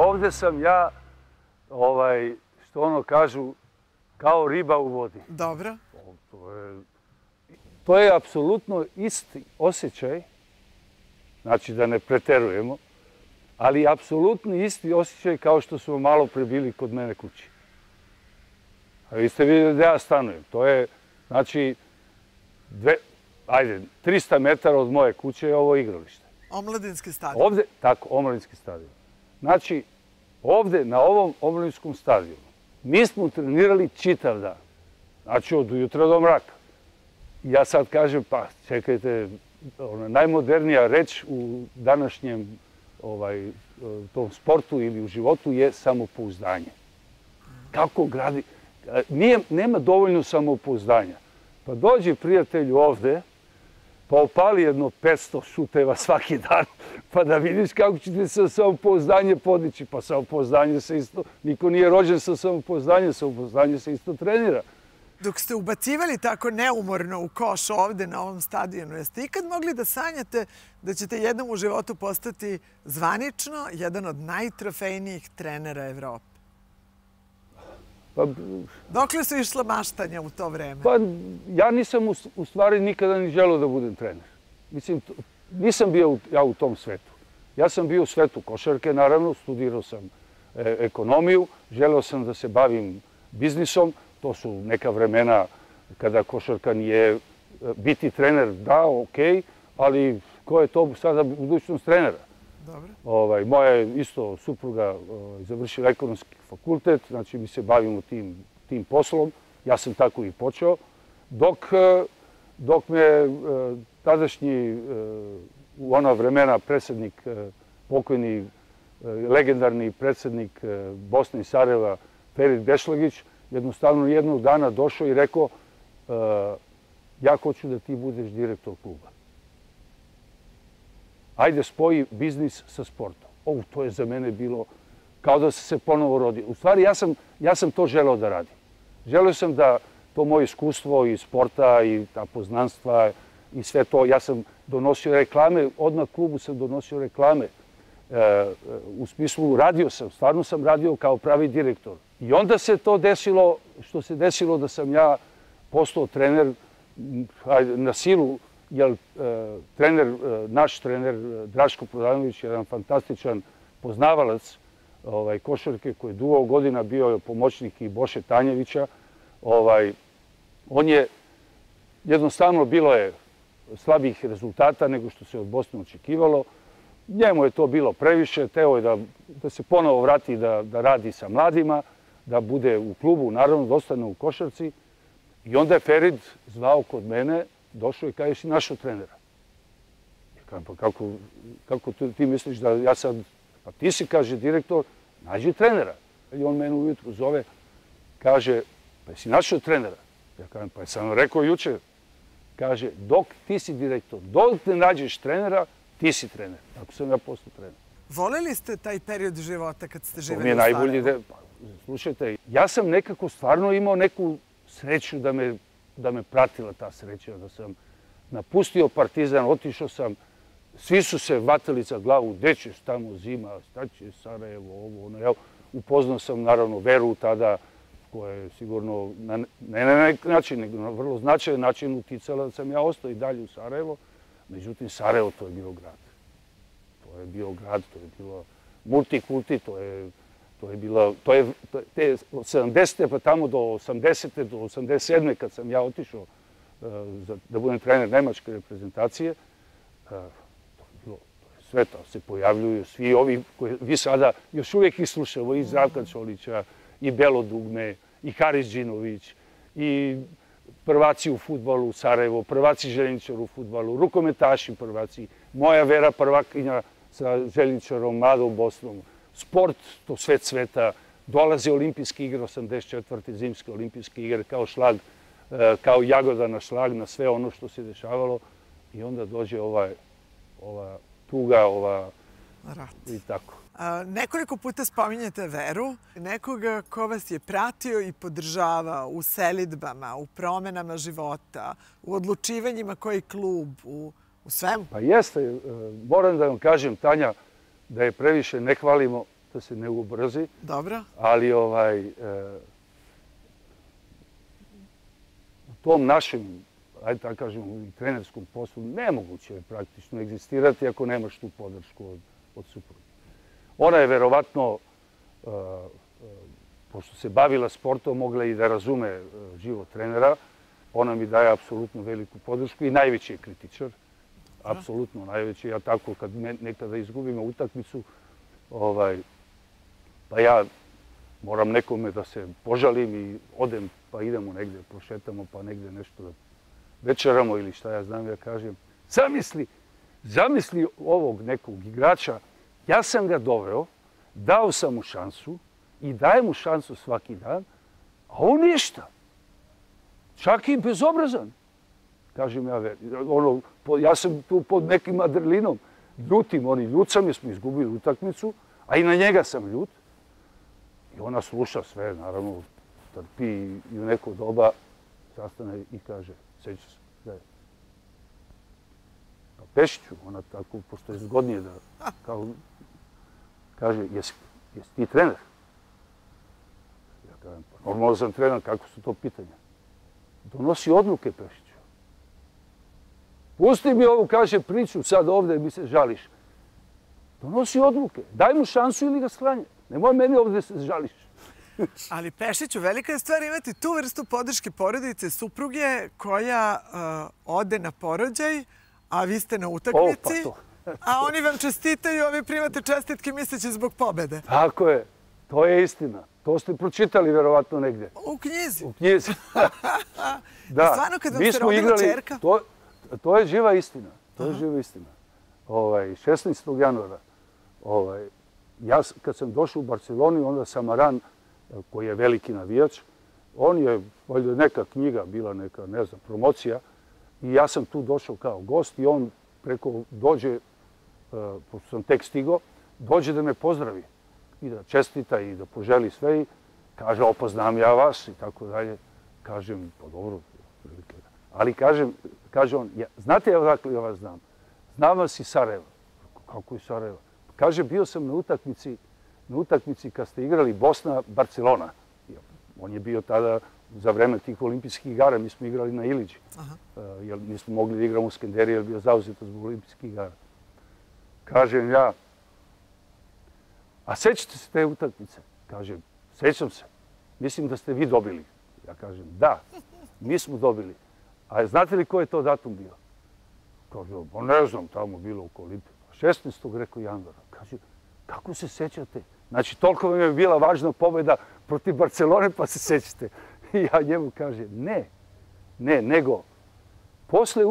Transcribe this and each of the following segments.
ovde sam ja, što ono kažu, kao riba u vodi. Dobro. To je apsolutno isti osjećaj, znači da ne preterujemo, ali apsolutno isti osjećaj kao što smo malo pre bili kod mene kući. A vi ste vidjeli da ja stanujem. To je, znači, 300 metara od moje kuće je ovo igralište. Omladinski stadion. Ovde, tako, omladinski stadion. Znači, ovde, na ovom omladinskom stadionu, mi smo trenirali čitav dan. Znači, od ujutra do mraka. Ja sad kažem, pa, čekajte, najmodernija reč u današnjem tom sportu ili u životu je samopouzdanje. Kako gradi? Nema dovoljno samopouzdanja. Pa dođi prijatelju ovde, pa opali jedno 500 šuteva svaki dan, pa da vidiš kako će ti se samopouzdanje podići. Pa samopouzdanje se isto, niko nije rođen sa samopouzdanje se isto trenira. Dok ste ubacivali tako neumorno u koš ovde na ovom stadionu, jeste ikad mogli da sanjate da ćete jednom u životu postati zvanično jedan od najtrofejnijih trenera Evrope? Dokle su išla maštanja u to vreme? Pa ja nisam u stvari nikada ni želeo da budem trener. Mislim, nisam bio ja u tom svetu. Ja sam bio u svetu košarke, naravno, studirao sam ekonomiju, želeo sam da se bavim biznisom. To su neka vremena kada košarka nije biti trener, da, okej, ali ko je to sada budućnost trenera? Dobro. Moja je isto supruga završila ekonomski fakultet, znači mi se bavimo tim poslom. Ja sam tako i počeo. Dok me tadašnji u ona vremena predsjednik, pokojni legendarni predsjednik Bosne i Sarajeva, Ferit Bešlagić, jednostavno jednog dana došao i rekao ja hoću da ti budeš direktor kluba. Ajde, spoji biznis sa sportom. To je za mene bilo kao da sam se ponovo rodio. U stvari, ja sam to želeo da radim. Želeo sam da to moje iskustvo i sporta i ta poznanstva i sve to, ja sam donosio reklame, odmah klubu sam donosio reklame. U smislu, stvarno sam radio kao pravi direktor. I onda se to desilo, što se desilo da sam ja postao trener na silu, jer naš trener Draško Prodanović, jedan fantastičan poznavalac košarke koji je dugo godina bio pomoćnik i Boše Tanjevića, on je, jednostavno bilo je slabih rezultata nego što se od Bosne očekivalo. Njemu je to bilo previše, teo je da se ponovo vrati da radi sa mladima, da bude u klubu, naravno da ostane u košarci. I onda je Ferit zvao kod mene, došao i kaže, si našao trenera. Ja kažem, pa kako ti misliš da ja sad, pa ti si, kaže direktor, nađi trenera. I on mene ujutru zove, kaže, pa si našao trenera. Ja kažem, pa sam rekao juče, kaže, dok ti si direktor, dok ne nađeš trenera, ti si trener. Tako sam ja postao trener. Voleli ste taj period života kad ste živeli u Sarajevu? To mi je najbolji. Slušajte, ja sam nekako stvarno imao neku sreću da me pratila ta sreća, da sam napustio Partizan, otišao sam, svi su se vatali za glavu, gde ćeš tamo zima, šta će Sarajevo, ovo, ono. Upoznao sam naravno Veru tada, koja je sigurno, ne na neki način, nego na vrlo značajan način uticala da sam ja ostao i dalje u Sarajevo. Međutim, Sarajevo to je bio grad. To je bio grad, to je bilo multikulti, to je bilo, te 70. pa tamo do 80. do 87. kad sam ja otišao da budem trener nemačke reprezentacije, to je bilo sve to, se pojavljuju svi ovi koji vi sada još uvijek ih slušamo, i Zdravka Čolića, i Belo Dugme, i Haris Đinović, i prvaci u fudbalu u Sarajevo, prvaci željezničara u fudbalu, rukometaši prvaci, moja Vera prvakinja sa željezničarom Madom Bosnom, sport, to svet sveta, dolaze olimpijske igre, 84. zimske olimpijske igre, kao šlag, kao jagoda na šlag, na sve ono što se dešavalo. I onda dođe ova tuga, rat. I tako. Nekoliko puta spominjete Veru, nekoga ko vas je pratio i podržavao u selidbama, u promenama života, u odlučivanjima koji klub, u svemu. Pa jeste, moram da vam kažem, Tanja, da je previše ne hvalimo, da se ne ubrzi. Dobro. Ali u tom našem, ajde tako kažem, trenerskom poslu nemoguće je praktično egzistirati ako nemaš tu podršku od supruge. Ona je verovatno, pošto se bavila sportom, mogla i da razume život trenera. Ona mi daje apsolutno veliku podršku i najveći je kritičar. Apsolutno najveći. Ja tako, kad nekada izgubimo utakmicu, pa ja moram nekome da se požalim i odem, pa idemo negde, prošetamo, pa negde nešto da večeramo ili šta ja znam, ja kažem, zamisli ovog nekog igrača, ja sam ga doveo, dao sam mu šansu i dajem mu šansu svaki dan, a on ništa. Čak i bezobrazan. Kažem ja sam tu pod nekim adrenalinom, ljut sam jer smo izgubili utakmicu, a i na njega sam ljut. I ona sluša sve, naravno, trpi i u neko doba sastane i kaže, seća se, da je. Pešiću, ona tako, pošto je zgodnije da, kaže, jesi ti trener? Ja kažem, pa normalno sam trener, kako su to pitanja? Donosi odluke, Pešiću. Pusti mi ovu, kaže, priču, sad ovde mi se žališ. Donosi odluke, daj mu šansu ili ga sklanja. Nemoj meni ovde se žališ. Ali Pešiću, velika je stvar imati tu vrstu podrške porodice, supruge koja ode na porođaj, a vi ste na utakmici, a oni vam čestitaju, a vi primate čestitke misleći zbog pobede. Tako je, to je istina. To ste pročitali verovatno negde. U knjizi. U knjizi. Da. Stvarno, kad vam se rodila ćerka? To je živa istina. To je živa istina. 16. januara, ja kad sam došao u Barceloni, onda Samaran, koji je veliki navijač, on je, valjda neka knjiga, bila neka, ne znam, promocija, i ja sam tu došao kao gost i on preko dođe, pošto sam tek stigao, dođe da me pozdravi i da čestita i da poželi sve i kaže, opoznam ja vas i tako dalje. Kažem, pa dobro, ali kaže on, znate ja odakle ja vas znam? Znam vas iz Sarajeva. Kako iz Sarajeva? Kaže, bio sam na utakmici kad ste igrali Bosna-Barcelona. On je bio tada za vreme tih olimpijskih igara, mi smo igrali na Iliđi. Jer nismo mogli da igramo u Skenderiji, jer je bio zauzeto zbog olimpijskih igara. Kažem ja, a sećate se te utakmice? Kaže, sećam se. Mislim da ste vi dobili. Ja kažem, da, mi smo dobili. A znate li ko je to datum bio? Kaže, pa ne znam, tamo bilo oko Olimpije. 16. rekao januara. Kaže, kako se sećate? Znači, toliko vam je bila važna pobjeda protiv Barcelone, pa se sećate. I ja njemu kažem, ne, nego posle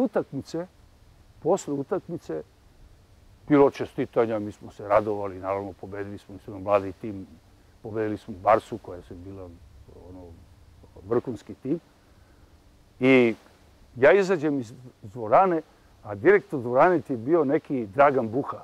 utakmice bilo čestitanja, mi smo se radovali, naravno pobedili smo se na mladi tim, pobedili smo Barsu koja je bila vrhunski tim. I ja izađem iz dvorane, a direktor dvorane ti je bio neki Dragan Buha.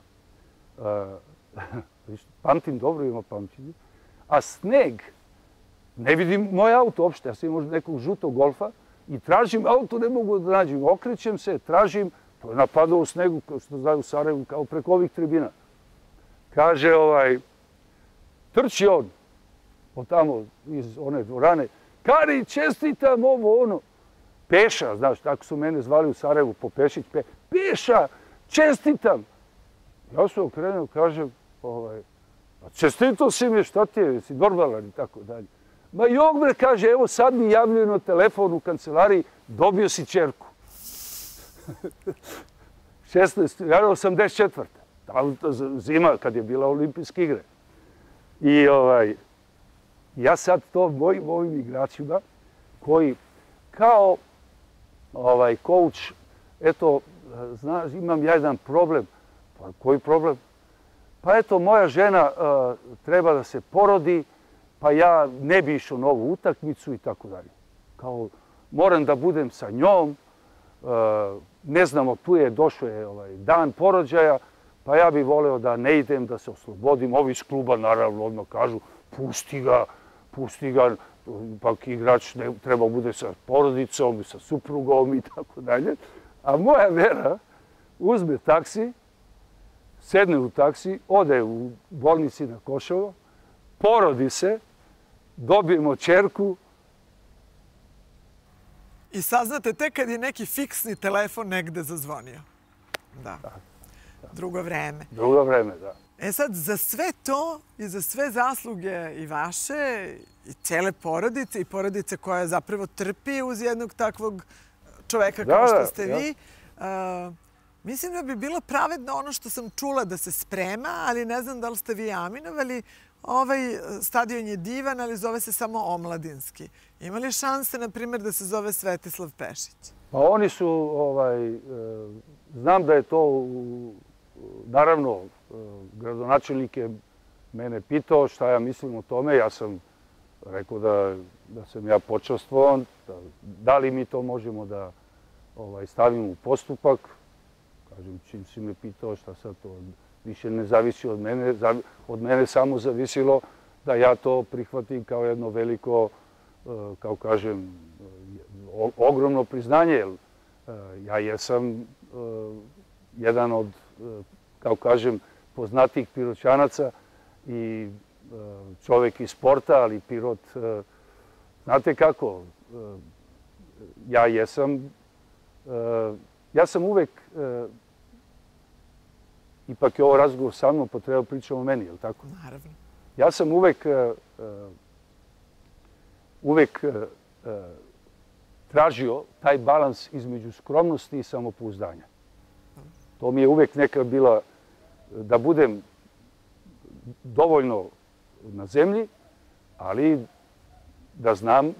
Pamtim dobro, ima pamćenje. A sneg, ne vidim moj auto uopšte, ja sam imao nekog žutog golfa i tražim auto, ne mogu da nađem. Okrećem se, tražim, to je napadao u snegu, kao što znaju u Sarajevu, kao preko ovih tribina. Kaže, trči on, od tamo iz one dvorane, Kari, čestitam ovo, ono. Peša, znaš, tako su mene zvali u Sarajevu, po Pešić, Peša, čestitam. Ja se okrenuo, kažem, čestitao si mi, šta ti je, si normalan i tako dalje. Ma jok bre, kaže, evo sad mi javljaju na telefon u kancelariji, dobio si ćerku. 84. Zima, kad je bila olimpijske igre. I ja sad to mojim igračima, koji kao coach, eto, znaš, imam ja jedan problem. Pa koji problem? Pa eto, moja žena treba da se porodi, pa ja ne bi išao na ovu utakmicu i tako dalje. Kao, moram da budem sa njom, ne znamo, tu je došao dan porođaja, pa ja bih voleo da ne idem, da se oslobodim. Ovi iz kluba naravno odmah kažu, pusti ga, pak igrač treba bude sa porodicom, sa suprugom i tako dalje. A moja Vera uzme taksi, sedne u taksi, ode u bolnici na Košovo, porodi se, dobijemo ćerku. I saznate tek kad je neki fiksni telefon negde zazvonio. Da. Drugo vreme. Drugo vreme, da. E sad, za sve to i za sve zasluge i vaše, i cele porodice, i porodice koja zapravo trpi uz jednog takvog čoveka kao što ste vi, mislim da bi bilo pravedno ono što sam čula da se sprema, ali ne znam da li ste vi aminovali. Ovaj stadion je divan, ali zove se samo Omladinski. Ima li šanse, na primjer, da se zove Svetislav Pešić? Pa oni su, znam da je to, naravno, gradonačelnik je mene pitao šta ja mislim o tome. Ja sam rekao da sam ja počastvovan, da li mi to možemo da stavimo u postupak. Kažem, čim si me pitao šta sad to više ne zavisi od mene samo zavisilo da ja to prihvatim kao jedno veliko, kao kažem, ogromno priznanje, jer ja jesam jedan od, kao kažem, poznatijih Piroćanaca i čovek iz sporta, ali Pirot, znate kako, ja sam uvek, ipak je ovo razgovor sa mnom, pa treba pričati o meni, je li tako? Naravno. Ja sam uvek tražio taj balans između skromnosti i samopouzdanja. To mi je uvek neka bila da budem dovoljno na zemlji, ali da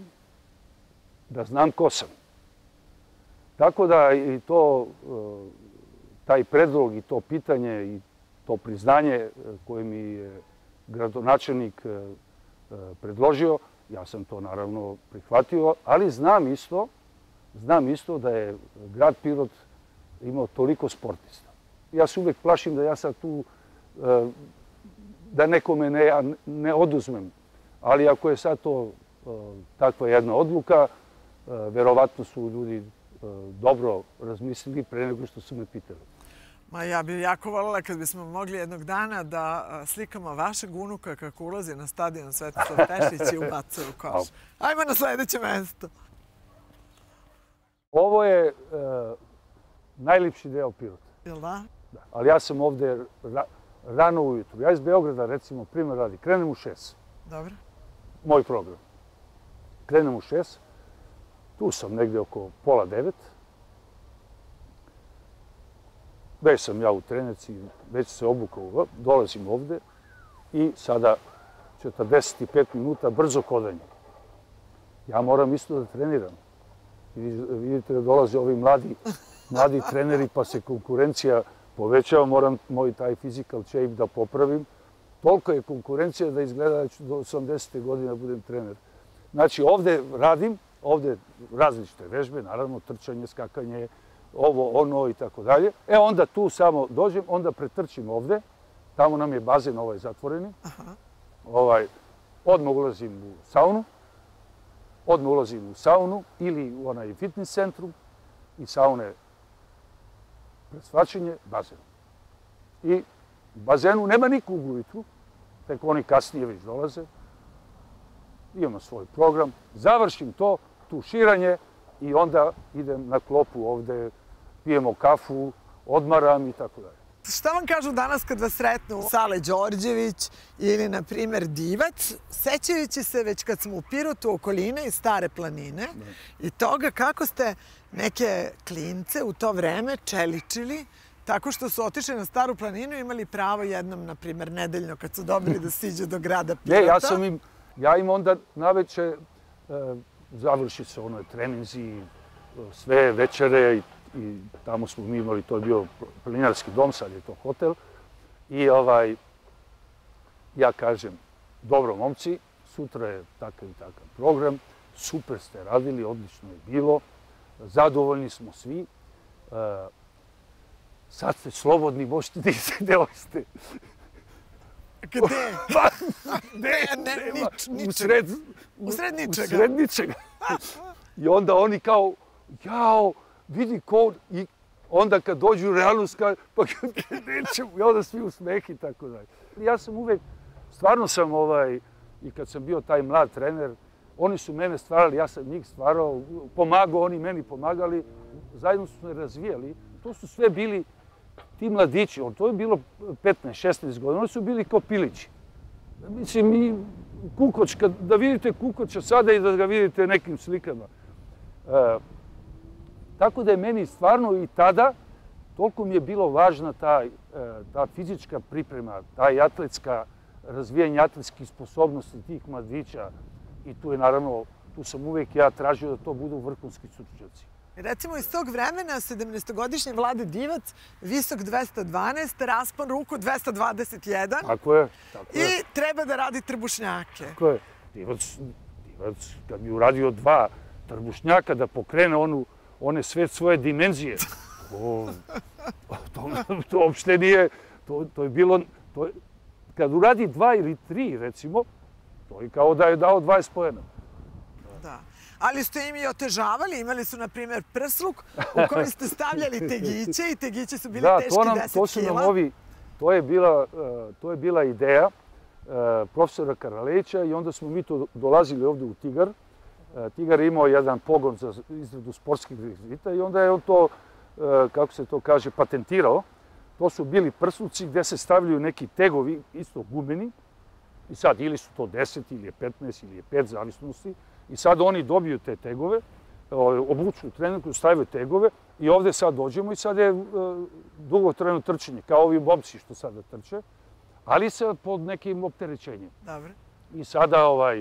znam ko sam. Tako da i to, taj predlog i to pitanje i to priznanje koje mi je gradonačelnik predložio, ja sam to naravno prihvatio, ali znam isto da je grad Pirot imao toliko sportista. Ja se uvek plašim da ja sad tu, da nekome ne oduzmem, ali ako je sad to takva jedna odluka, verovatno su ljudi dobro razmislili pre nego što su me pitali. Ma ja bih jako voljela kad bismo mogli jednog dana da slikamo vašeg unuka kako ulazi na stadion Svetislav Pešić i ubacuje u koš. Ajmo na sledeće mesto. Ovo je najljepši deo Pirota. Jel da? Da. Ali ja sam ovde rano ujutru. Ja iz Beograda, recimo, primjer radi, krenem u 6. Dobro. Moj program. Krenem u 6. Tu sam negde oko pola 9. Već sam ja u treneci, već se obukao, dolazim ovde i sada 45 minuta brzo hodanje. Ja moram isto da treniram. Vidite da dolaze ovi mladi treneri pa se konkurencija povećava, moram moj taj physical shape da popravim. Toliko je konkurencija da izgleda da ću do 80. godine budem trener. Znači ovde radim, ovde različite vežbe, naravno trčanje, skakanje, ovo, ono i tako dalje. E onda tu samo dođem, onda pretrčim ovde, tamo nam je bazen ovaj zatvoreni, odmah ulazim u saunu ili u onaj fitness centrum i saune presvačenje, bazen. I u bazenu nema nikog ujutru, tek oni kasnije već dolaze. Imamo svoj program, završim to, tuširanje i onda idem na klopu ovde, pijemo kafu, odmaram i tako dalje. Šta vam kažu danas kad vas sretnu Sale Đorđević ili, na primer, Divac, sećajući se već kad smo u Pirotu, okoline i Stare planine i toga kako ste neke klince u to vreme čeličili tako što su otišli na Staru planinu i imali pravo jednom, na primer, nedeljno kad su dobili da siđu do grada Pirota? Ja im onda naveče završi se onoj treninzi, sve večere i tamo smo mi imali, to je bio planinarski dom, sad je to hotel. I ja kažem, dobro momci, sutra je takav i takav program, super ste radili, odlično je bilo, zadovoljni smo svi. Sad ste slobodni, možete da gde hoćete. Gde? U sred ničega. I onda oni kao, jao, vidi ko, i onda kad dođu u realnost, pa nećemo, i onda svi u smeh i tako dalje. Ja sam uvek, stvarno sam i kad sam bio taj mlad trener, oni su mene stvarali, ja sam njih stvarao, pomagao, oni meni pomagali, zajedno su me razvijali. To su sve bili ti mladići, to je bilo 15-16 godina, oni su bili kao pilići. Mislim, i Kukoč, da vidite Kukoča sada i da ga vidite nekim slikama. Tako da je meni stvarno i tada, toliko mi je bilo važna ta fizička priprema, taj atletska, razvijanje atletskih sposobnosti tih mladića. I tu je naravno, tu sam uvek ja tražio da to budu vrhunski stručnjaci. Recimo iz tog vremena, 17-godišnji Vlade Divac, visok 212, raspon ruku 221. Tako je. I treba da radi trbušnjake. Tako je. Divac, kad bi uradio 2 trbušnjaka da pokrene one sve svoje dimenzije, to uopšte nije, to je bilo, kad uradi 2 ili 3, recimo, to je kao da je dao 20 poena. Da. Ali ste im i otežavali, imali su, na primjer, prsluk u koji ste stavljali tegiće i tegiće su bili teški 10 kila. To je bila ideja profesora Karaleća i onda smo mi to dolazili ovde u Tigar. Tigar je imao jedan pogon za izradu sportskih rekvizita i onda je on to, kako se to kaže, patentirao. To su bili prsluci gde se stavljaju neki tegovi, isto gumeni. I sad, ili su to 10, ili je 15, ili je 5, zavisnosti. I sad oni dobiju te tegove, obuču trenerku, stavaju tegove i ovde sad dođemo i sad je dugotrajno trčanje, kao ovi momci što sada trče, ali sad pod nekim opterećenjem. Dobro. I sada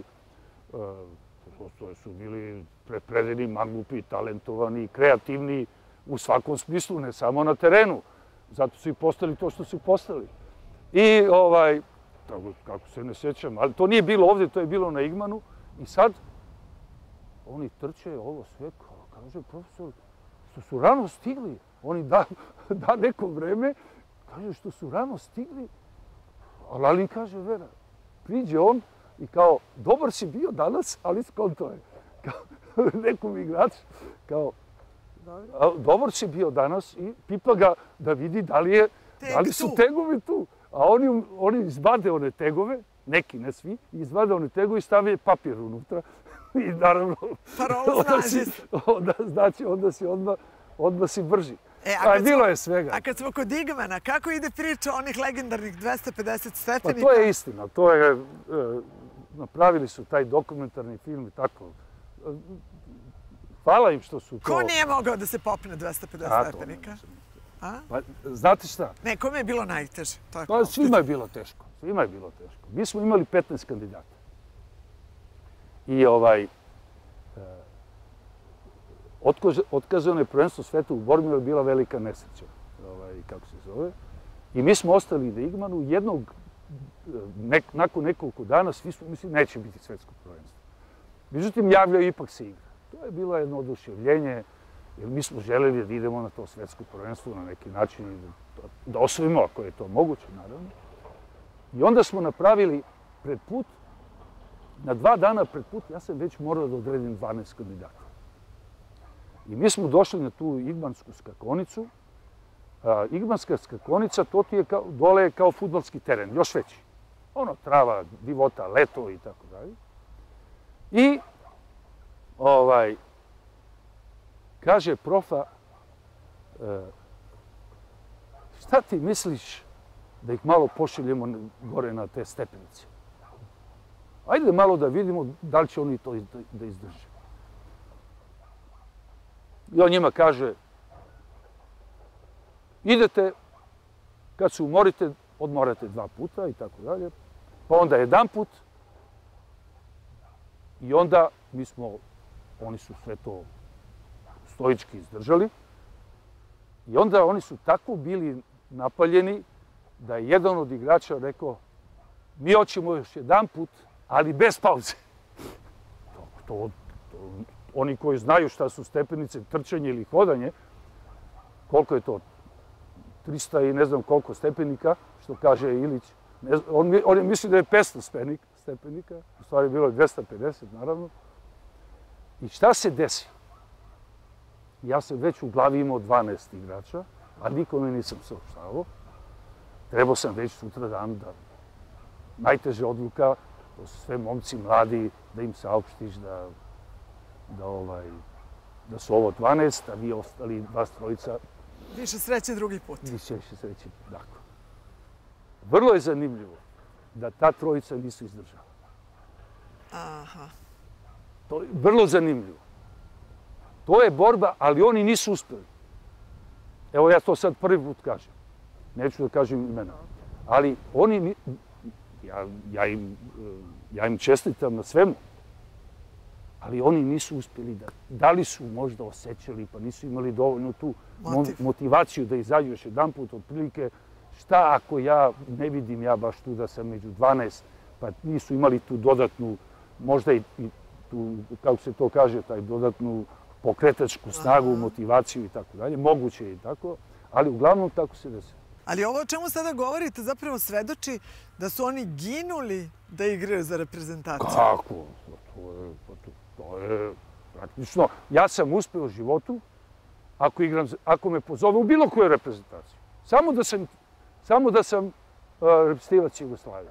to su bili predeni, mangupi, talentovani, kreativni u svakom smislu, ne samo na terenu. Zato su i postali to što su postali. I kako se ne sjećam, ali to nije bilo ovde, to je bilo na Igmanu. I sad oni trče ovo sve, kaže profesor, što su rano stigli. Oni da neko vreme, kaže što su rano stigli. Ali kaže Vera, priđe on i kao, dobar si bio danas, ali skonto je. Nekom igrač, kao, dobar si bio danas i pipa ga da vidi da li su tegovi tu. A oni izvade one tegove, neki, ne svi, izvade one tegove i stave papir unutra. I naravno, onda si brži. Bilo je svega. A kad smo kod Igmana, kako ide priča o onih legendarnih 250 stepenika? Pa to je istina. Napravili su taj dokumentarni film i tako. Hvala im što su to... Ko nije mogao da se popne 250 stepenika? Pa, znate šta? Ne, kome je bilo najteže? Pa, svima je bilo teško. Svima je bilo teško. Mi smo imali 15 kandidata. I otkazano je prvenstvo sveta u Bormilu, je bila velika nesreća, kako se zove. I mi smo ostali na Igmanu, nakon nekoliko dana, svi smo mislili neće biti svetsko prvenstvo. Međutim, javljao ipak se igra. To je bilo jedno oduševljenje, jer mi smo želeli da idemo na to svetsko prvenstvo na neki način i da osvojimo, ako je to moguće, naravno. I onda smo napravili pred put, na 2 dana pred put, ja sam već morao da odredim 12 kandidata. I mi smo došli na tu igmansku skakonicu. Igmanska skakonica, to ti je dole kao fudbalski teren, još veći. Trava, divota, leto i tako dalje. I, kaže profa, šta ti misliš da ih malo pošaljemo gore na te stepenice? Ajde malo da vidimo da li će oni to da izdrže. I on njima kaže, idete, kad se umorite, odmorate 2 puta i tako dalje, pa onda 1 put i onda oni su sve to stoički izdržali i onda oni su tako bili napaljeni da je jedan od igrača rekao, mi hoćemo još 1 put, ali bez pauze. Oni koji znaju šta su stepenice, trčanje ili hodanje, koliko je to? 300 i ne znam koliko stepenika, što kaže Ilić. On je mislio da je 500 stepenika, u stvari bilo je 250, naravno. I šta se desi? ja sam već u glavi imao 12 igrača, a nikome nisam saopštavao. Trebao sam već sutra dan da najteža odluka, to su sve momci mladi, da im saopštiš da su ovo 12, a vi ostali 23. Više sreće drugi put. Više sreće, tako. Vrlo je zanimljivo da ta trojica nisu izdržala. Aha. To je vrlo zanimljivo. To je borba, ali oni nisu uspeli. Evo ja to sad prvi put kažem. Neću da kažem imena. Ali oni, ja im čestitam na svemu, ali oni nisu uspeli da li su možda osjećali, pa nisu imali dovoljno tu motivaciju da izađu još jedan put, otprilike, šta ako ja ne vidim ja baš tu da sam među 12, pa nisu imali tu dodatnu, možda i tu, kako se to kaže, taj dodatnu pokretačku snagu, motivaciju i tako dalje. Moguće je i tako, ali uglavnom tako se desi. Ali ovo o čemu sada govorite zapravo svedoči da su oni ginuli da igraju za reprezentaciju. Kako? To je praktično. Ja sam uspeo u životu ako me pozove u bilo koju reprezentaciju. Samo da sam reprezentativac Jugoslavije.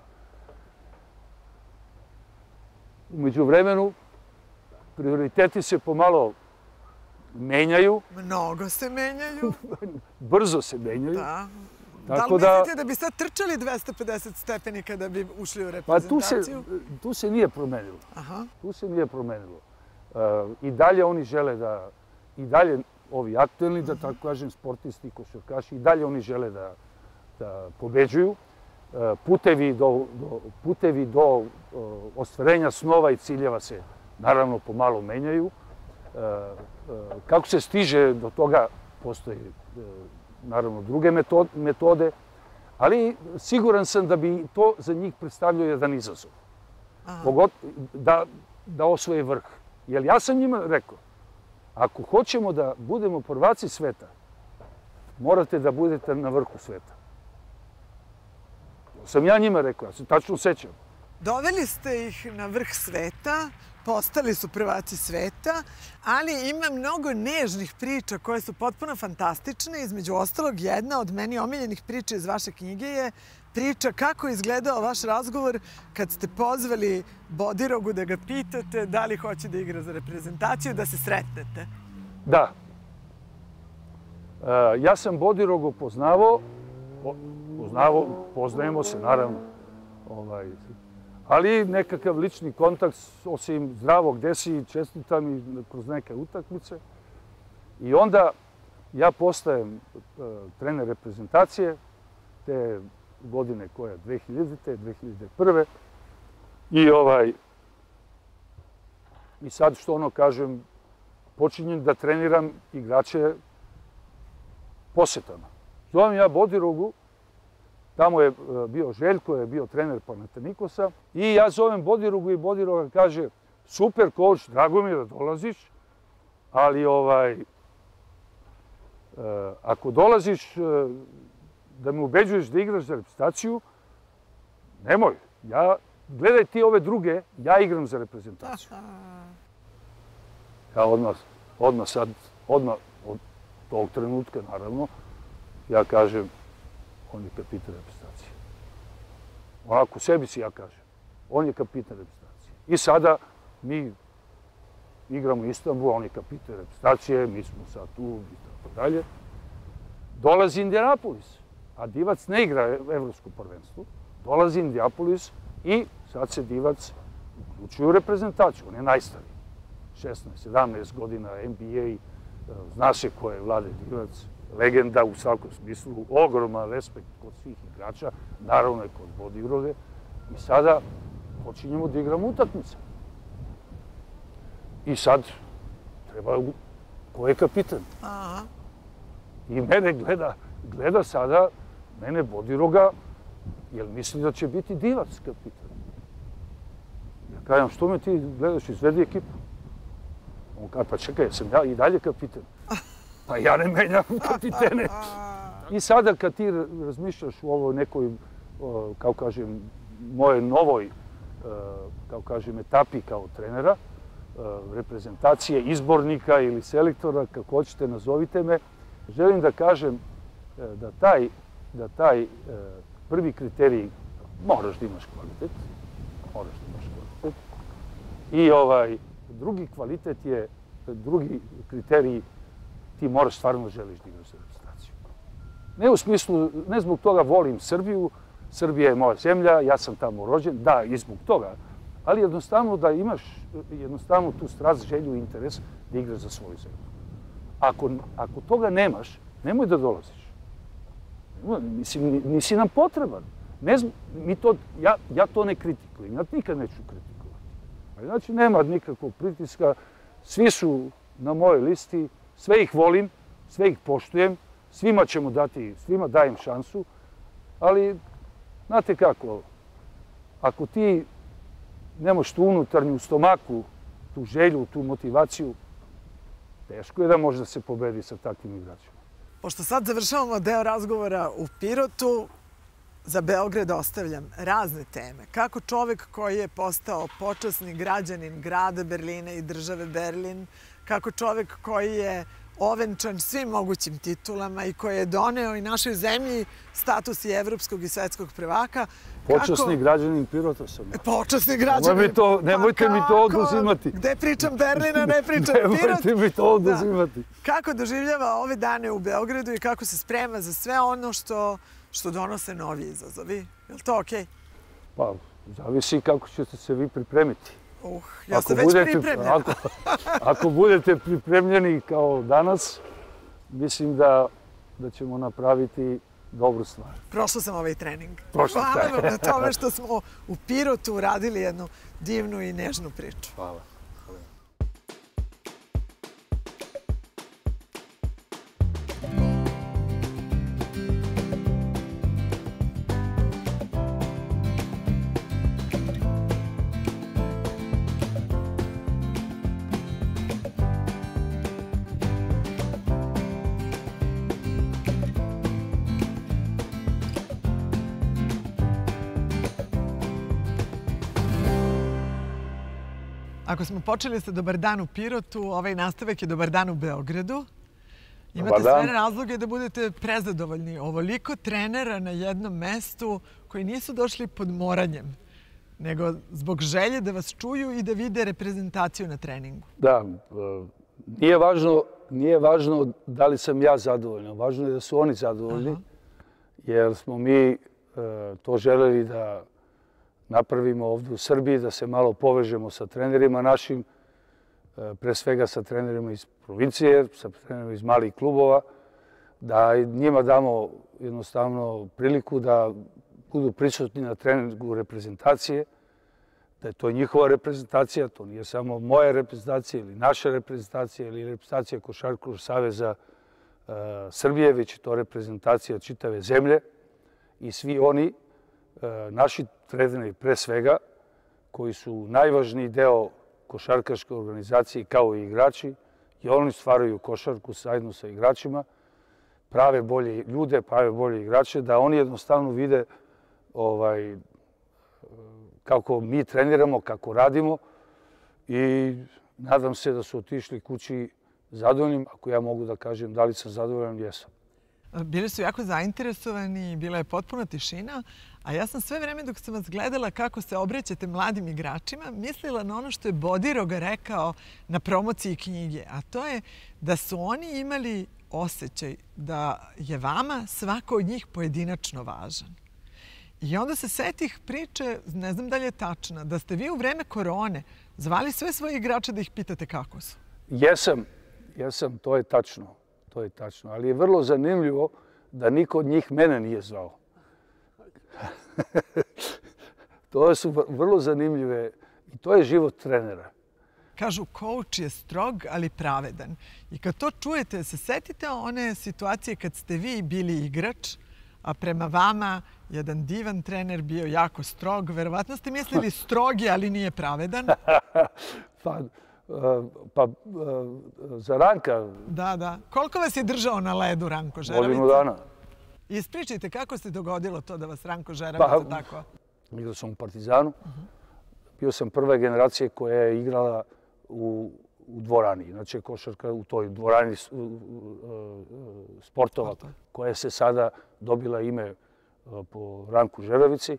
Umeđu vremenu, prioriteti se pomalo menjaju. Mnogo se menjaju. Brzo se menjaju. Da. Da li mislite da bi sad trčali 250 stepeni kada bi ušli u reprezentaciju? Pa tu se nije promenilo. Tu se nije promenilo. I dalje oni žele i dalje ovi aktuelni, da tako kažem, sportisti, košarkaši, i dalje oni žele da pobeđuju. Putevi do ostvarenja snova i ciljeva se naravno pomalo menjaju. Kako se stiže do toga, postoje naravno druge metode, ali siguran sam da bi to za njih predstavljao jedan izazov. Da osvoje vrh. Jer ja sam njima rekao, ako hoćemo da budemo prvaci sveta, morate da budete na vrhu sveta. To sam ja njima rekao, ja se tačno sećam. Doveli ste ih na vrh sveta, postali su prvaci sveta, ali ima mnogo nežnih priča koje su potpuno fantastične. Između ostalog, jedna od meni omiljenih priča iz vaše knjige je priča kako je izgledao vaš razgovor kad ste pozvali Bodirogu da ga pitate da li hoće da igra za reprezentaciju, da se sretnete. Da. Ja sam Bodirogu poznajemo se naravno, ali nekakav lični kontakt, osim zdravog desi, čestitam i kroz neke utakmice. I onda ja postajem trener reprezentacije te godine koja je 2000. 2001. I sad što ono kažem, počinjem da treniram igrače posetama. Zovem ja Bodirogu, tamo je bio Željko, je bio trener Panathinaikosa, i ja zovem Bodirogu i Bodiroga kaže, super coach, drago mi je da dolaziš, ali ako dolaziš da me ubeđuješ da igraš za reprezentaciju, nemoj. Gledaj ti ove druge, ja igram za reprezentaciju. Ja odmah od tog trenutka, naravno, ja kažem, on je kapitan reprezentacije. Onako, sebi si ja kažem, on je kapitan reprezentacije. I sada mi igramo Istanbul, on je kapitan reprezentacije, mi smo sad tu i tako dalje. Dolazi Indianapolis, a Divac ne igra evropsko prvenstvo. Dolazi Indianapolis i sad se Divac uključuje u reprezentaciju. On je najstariji. 16-17 godina NBA, zna se ko je Vlade Divac, legenda u svakom smislu, ogroman respekt kod svih igrača, naravno i kod Bodiroge. I sada počinjemo da igramo utakmice. I sad treba, ko je kapitan? I mene gleda sada, mene Bodiroga, jer misli da će biti Divac kapitan. Ja kažem, što me ti gledaš, izvedi ekipu? On kaže, pa čekaj, sam ja i dalje kapitan. Pa ja ne menjam kapitene. I sada kad ti razmišljaš u ovoj nekoj, kao kažem, moje novoj, kao kažem, etapi kao trenera, reprezentacije, izbornika ili selektora, kako hoćete, nazovite me, želim da kažem da taj prvi kriterij moraš da imaš kvalitet, i drugi kvalitet je, drugi kriterij, ti moraš stvarno želiš da igraš za reprezentaciju. Ne u smislu, ne zbog toga volim Srbiju, Srbija je moja zemlja, ja sam tamo rođen, da, i zbog toga, ali jednostavno da imaš tu strast, želju i interes da igraš za svoju zemlju. Ako toga nemaš, nemoj da dolaziš. Mislim, nisi nam potreban. Ja to ne kritikujem, ja nikad neću kritikovati. Znači, nema nikakvog pritiska, svi su na mojoj listi, sve ih volim, sve ih poštujem, svima dajem šansu, ali, znate kako, ako ti nemaš tu unutarnju stomaku, tu želju, tu motivaciju, teško je da može da se pobedi sa takvim igračima. Pošto sad završavamo deo razgovora u Pirotu, za Beograd ostavljam razne teme. Kako čovek koji je postao počasni građanin grada Berlina i države Berlin, kako čovek koji je ovenčan svim mogućim titulama i koji je doneo i našoj zemlji status i evropskog i svetskog prvaka. Počasni građanin Pirota sam. Počasni građanin. Nemojte mi to oduzimati. Gde pričam Berlina, ne pričam Pirot. Nemojte mi to oduzimati. Kako doživljava ove dane u Beogradu i kako se sprema za sve ono što donose novi izazovi? Je li to okej? Pa, zavisi kako ćete se vi pripremiti. Ja sam već pripremljena. Ako budete pripremljeni kao danas, mislim da ćemo napraviti dobru stvar. Prošla sam ovaj trening. Hvala vam na tome što smo u Pirotu uradili jednu divnu i nežnu priču. Hvala. Ako smo počeli sa Dobar dan u Pirotu, ovaj nastavak je Dobar dan u Beogradu. Imate sve razloge da budete prezadovoljni. Ovoliko trenera na jednom mestu koji nisu došli pod moranjem, nego zbog želje da vas čuju i da vide reprezentaciju na treningu. Da, nije važno da li sam ja zadovoljan, važno je da su oni zadovoljni, jer smo mi to želeli da napravimo ovdje u Srbiji, da se malo povežemo sa trenerima našim, pre svega sa trenerima iz provincije, sa trenerima iz malih klubova, da njima damo jednostavno priliku da budu prisutni na treningu reprezentacije, da je to njihova reprezentacija, to nije samo moja reprezentacija ili naša reprezentacija ili reprezentacija Košarkaškog saveza Srbije, već je to reprezentacija čitave zemlje i svi oni, naši treneri pre svega, koji su najvažniji deo košarkaške organizacije kao i igrači, i oni stvaraju košarku zajedno sa igračima, prave bolje ljude, prave bolje igrače, da oni jednostavno vide kako mi treniramo, kako radimo i nadam se da su otišli kući zadovoljnim. Ako ja mogu da kažem da li sam zadovoljan, jesam. Bili su jako zainteresovani, bila je potpuna tišina, a ja sam sve vreme dok sam vas gledala kako se obraćate mladim igračima, mislila na ono što je Bodiroga rekao na promociji knjige, a to je da su oni imali osjećaj da je vama svako od njih pojedinačno važan. I onda se setih priče, ne znam da li je tačna, da ste vi u vreme korone zvali sve svoje igrače da ih pitate kako su. Jesam, to je tačno. To je tačno, ali je vrlo zanimljivo da niko od njih mene nije zvao. To su vrlo zanimljive i to je život trenera. Kažu, coach je strog, ali pravedan. I kad to čujete, se setite one situacije kad ste vi bili igrač, a prema vama jedan divan trener bio jako strog. Verovatno ste mislili strogi, ali nije pravedan. Pa za Ranka... Da. Koliko vas je držao na ledu Ranko Žeravica? Godinu dana. Ispričajte kako se dogodilo to da vas Ranko Žeravica tako... Igrao sam u Partizanu. Bio sam prva generacija koja je igrala u dvorani. Inače, košarka u toj dvorani sportova, koja se sada dobila ime po Ranku Žeravici.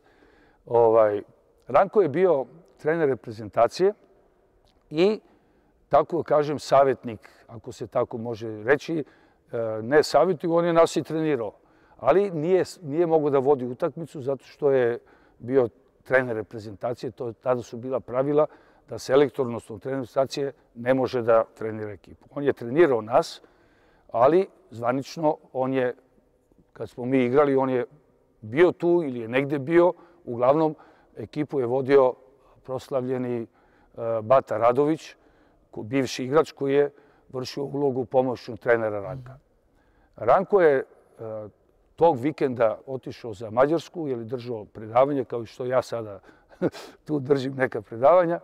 Ranko je bio trener reprezentacije i, tako kažem, savjetnik, ako se tako može reći, ne savjetnik, on je nas i trenirao. Ali nije mogao da vodi utakmicu zato što je bio trener reprezentacije. Tada su bila pravila da selektor, odnosno trener reprezentacije, ne može da trenira ekipu. On je trenirao nas, ali zvanično on je, kad smo mi igrali, on je bio tu ili je negde bio. Uglavnom, ekipu je vodio proslavljeni Bata Radović, bivši igrač koji je vršio ulogu pomoćnog trenera Ranka. Ranko je tog vikenda otišao za Mađarsku, jer je držao predavanje, kao i što ja sada tu držim neka predavanja,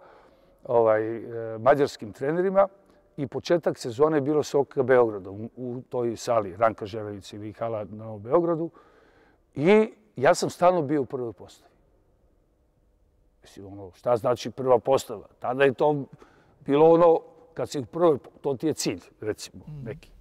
mađarskim trenerima, i početak sezone je bilo sa OKK Beogradom u toj sali Ranka Žeravice ili hala na Novom Beogradu, i ja sam stalno bio u prvoj postavi. Mislim, šta znači prva postava? Tada je to bilo ono, kad si u prvoj, to ti je cilj, recimo, neki.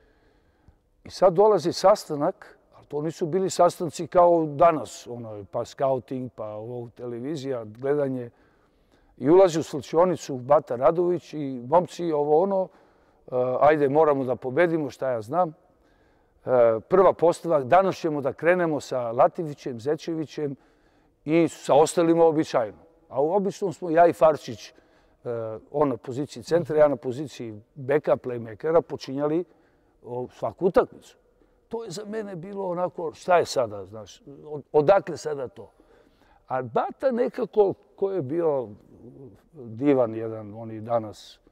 I sad dolazi sastanak, ali to nisu bili sastanci kao danas, pa scouting, pa televizija, gledanje. I ulazi u slučionicu Bata Radović i momci, ajde, moramo da pobedimo, šta ja znam. Prva postava, danas ćemo da krenemo sa Latifićem, Zečevićem i sa ostalima običajno. A obično smo ja i Farčić, on na poziciji centra, ja na poziciji beka, playmakera, počinjali svaku utakmicu. To je za mene bilo onako, šta je sada, znaš, odakle sada to? A Bata nekako, ko je bio divan jedan, on i danas,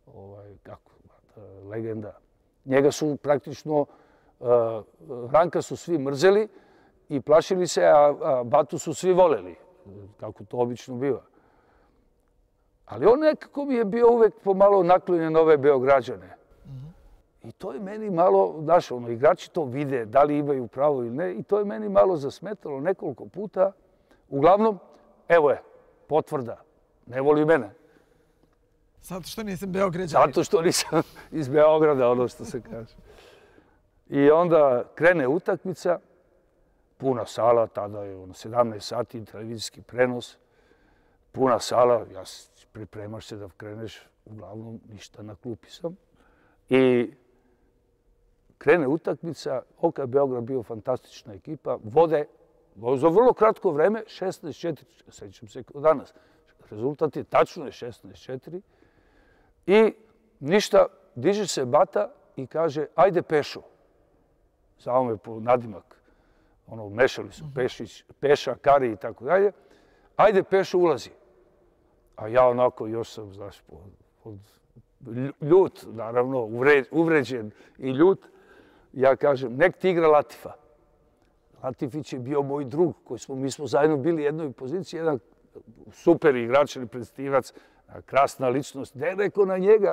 legenda, njega su praktično, Ranka su svi mrzeli i plašili se, a Batu su svi voleli, kako to obično biva. Ali on nekako mi je bio uvek pomalo naklonjen na ove Beograđane. I to je meni malo, znaš, igrači to vide, da li imaju pravo ili ne, i to je meni malo zasmetalo nekoliko puta. Uglavnom, evo je, potvrda, ne voli mene. Zato što nisam Beograđanin. Zato što nisam iz Beograda, ono što se kaže. I onda krene utakmica, puna sala, tada je 17 sati, televizijski prenos, puna sala, pripremaš se da kreneš, uglavnom ništa, na klupi sam. I krene utakmica, OKK Beograd bio fantastična ekipa, vode za vrlo kratko vreme, 16-4, sećam se danas. Rezultat je tačno 16-4. I ništa, diže se Bata i kaže, ajde Pešo. Zvao me po nadimak. Mešali su Peša, Kari i tako dalje. Ajde Pešo, ulazi. A ja onako još sam, znaš, ljut, naravno, uvređen i ljut. Ja kažem, nek ti igra Latifa. Latifić je bio moj drug, mi smo zajedno bili u jednoj poziciji, jedan super igrač, reprezentativac, krasna ličnost. Gde je rekao na njega,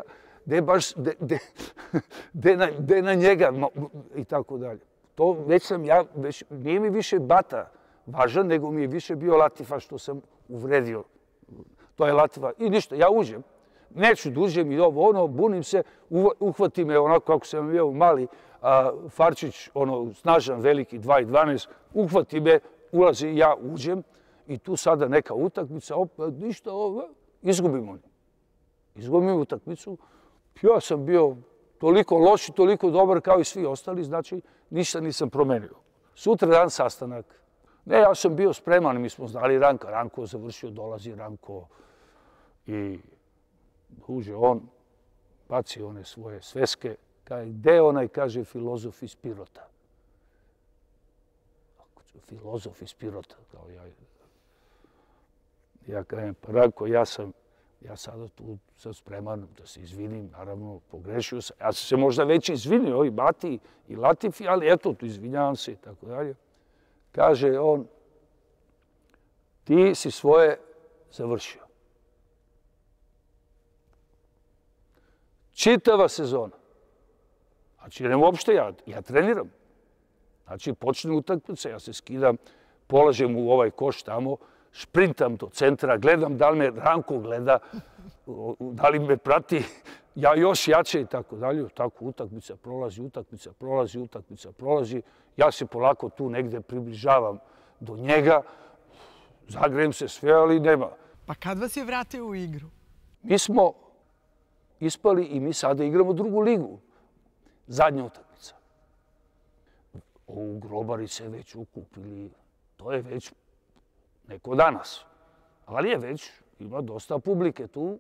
gde na njega i tako dalje. To već sam ja, nije mi više Bata važan, nego mi je više bio Latifa što sam uvredio. To je Latifa. I ništa, ja uđem. Neću da uđem i bunim se, uhvati me onako kako sam bio mali, Farčić, snažan, veliki, 2,12, uhvati me, ulazi, ja uđem i tu sada neka utakmica, ništa, izgubimo. Izgubimo utakmicu. Ja sam bio toliko loš i toliko dobar kao i svi ostali, znači ništa nisam promenio. Sutra dan sastanak. Ne, ja sam bio spreman, mi smo znali Ranka. Ranko završio, dolazi Ranko i uđe on, baci one svoje sveske. Gde onaj, kaže, filozof iz Pirota? Filozof iz Pirota, kao ja. Ja kažem, pa Ranko, ja sada tu sam spreman da se izvinim, naravno, pogrešio sam. Ja sam se možda već izvinio i Bati i Latifi, ali eto, tu izvinjavam se i tako dalje. Kaže on, ti si svoje završio. Čitava sezona. Znači, ne uopšte ja treniram. Znači, počne utakmica, ja se skidam, polažem u ovaj koš tamo, šprintam do centra, gledam da li me Ranko gleda, da li me prati, ja još jače i tako dalje. Tako utakmica prolazi, utakmica prolazi, utakmica prolazi. Ja se polako tu negde približavam do njega, zagrejem se sve, ali nema. Pa kad vas je vratio u igru? Mi smo ispali i mi sada igramo drugu ligu. Zadnja utakmica. U Grobari se već ukupili, to je već neko danas. Ali je već, ima dosta publike tu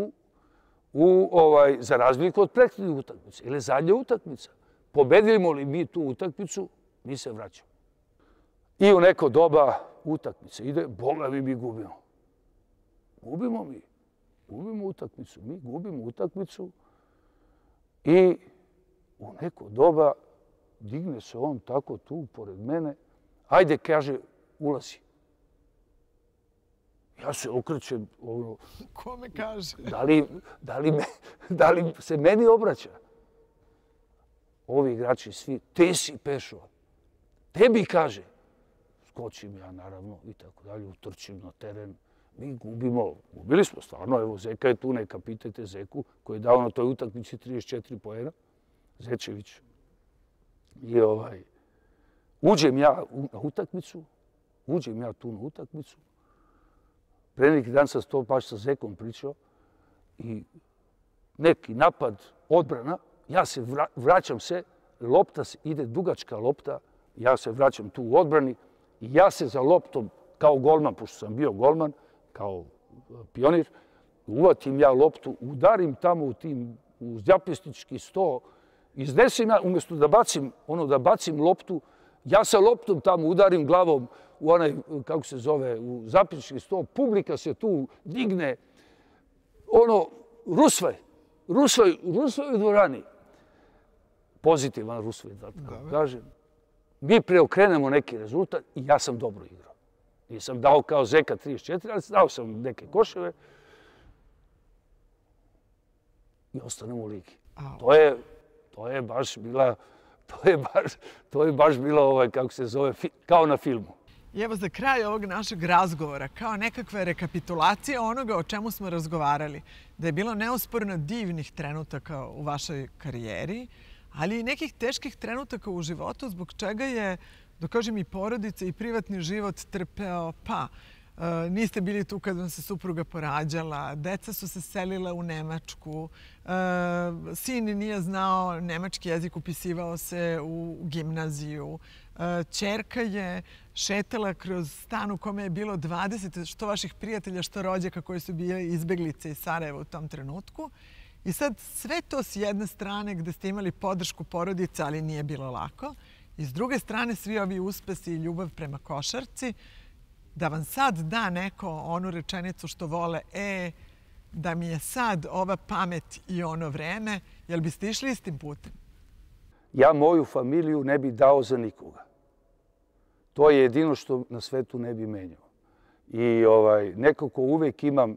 za razliku od prethodnih utakmica. Ili zadnja utakmica. Pobedimo li mi tu utakmicu, mi se vraćamo. I u neko doba utakmice ide, Boga mi gubimo. Gubimo mi. Gubimo utakmicu. Mi gubimo utakmicu i u neko doba digne se on tako tu pored mene. Ajde, kaže, ulazi. Ja se okrećem. Ko me kaže? Da li se meni obraća? Ovi igrači svi, te si Pešo. Tebi kaže. Skočim ja, naravno, i tako dalje, utrčim na teren. Mi gubimo. Gubili smo stvarno. Evo, Zeka je tu, neka pitajte Zeku, koji je dao na toj utakmici 34 poena. Zečević. I uđem ja na utakmicu. Uđem ja tu na utakmicu. Pre neki dan sam to baš sa Zekom pričao. I neki napad, odbrana. Ja se vraćam se, lopta ide dugačka lopta. Ja se vraćam tu u odbrani. I ja se za loptom, kao golman, pošto sam bio golman, kao pionir, uvatim ja loptu, udarim tamo u zapisnički sto, iznesem ja, umjesto da bacim loptu, ja sa loptom tamo udarim glavom u onaj, kako se zove, u zapisnički sto, publika se tu digne, rusvaj u dvorani. Pozitivan rusvaj, da tako kažem. Mi preokrenemo neki rezultat i ja sam dobro igrao. Nisam dao kao Zeka 34, ali dao sam neke koševe i ostanem u ligi. To je baš bilo, kako se zove, kao na filmu. I evo za kraj ovog našeg razgovora, kao nekakva rekapitulacija onoga o čemu smo razgovarali, da je bilo neosporno divnih trenutaka u vašoj karijeri, ali i nekih teških trenutaka u životu zbog čega je, da kažem, i porodica i privatni život trpeo, pa niste bili tu kad vam se supruga porađala, deca su se selila u Nemačku, sin nije znao nemački jezik, upisivao se u gimnaziju, ćerka je šetala kroz stan u kome je bilo 20 što vaših prijatelja, što rođaka koji su bili izbeglice iz Sarajeva u tom trenutku. I sad sve to s jedne strane gde ste imali podršku porodice, ali nije bilo lako. I s druge strane svi ovi uspesi i ljubav prema košarci. Da vam sad da neko onu rečenicu što vole, da mi je sad ova pamet i ono vreme, jel biste išli istim putem? Ja moju familiju ne bi dao za nikoga. To je jedino što na svetu ne bi menjao. I nekako uvek imam,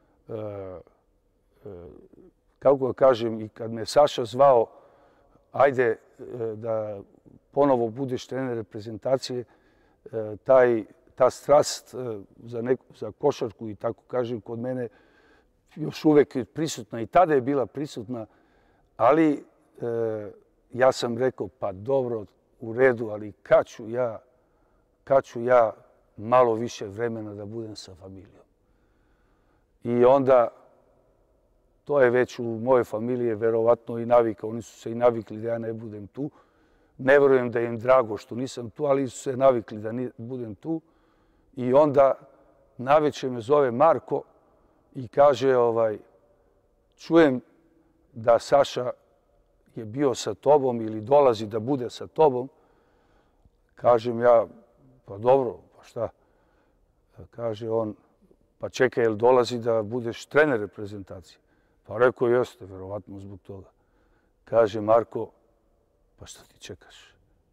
kako ga kažem, i kad me Saša zvao, ajde da ponovo budeš trener reprezentacije, ta strast za košarku i tako kažem kod mene još uvek je prisutna i tada je bila prisutna, ali ja sam rekao pa dobro, u redu, ali kad ću ja malo više vremena da budem sa familijom. I onda to je već u mojoj familiji verovatno i navika. Oni su se i navikli da ja ne budem tu. Ne verujem da im drago što nisam tu, ali su se navikli da budem tu. I onda naveče me zove Marko i kaže čujem da Saša je bio sa tobom ili dolazi da bude sa tobom. Kažem ja, pa dobro, pa šta? Kaže on, pa čekaj, jel dolazi da budeš trener reprezentacije? Pa rekao, jeste, verovatno zbog toga. Kaže Marko, pa šta ti čekaš?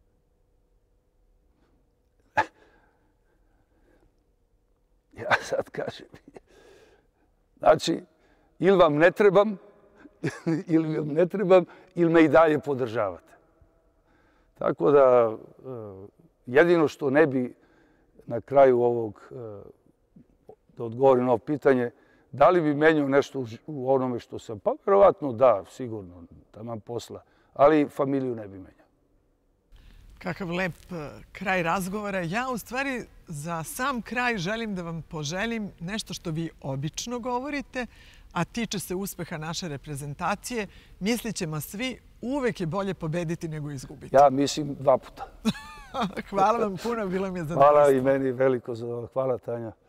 Ja sad kažem, znači, ili vam ne trebam, ili me i dalje podržavate. Tako da, jedino što ne bi na kraju ovog, da odgovorim na ovo pitanje, Da li bi menjao nešto u onome što sam? Pa verovatno da, sigurno, taman posla. Ali familiju ne bi menjao. Kakav lep kraj razgovora. Ja u stvari za sam kraj želim da vam poželim nešto što vi obično govorite, a tiče se uspeha naše reprezentacije. Mislit ćemo svi, uvek je bolje pobediti nego izgubiti. Ja mislim 2 puta. Hvala vam puno, bilo mi je zadovoljstvo. Hvala i meni veliko zadovoljstvo. Hvala, Tanja.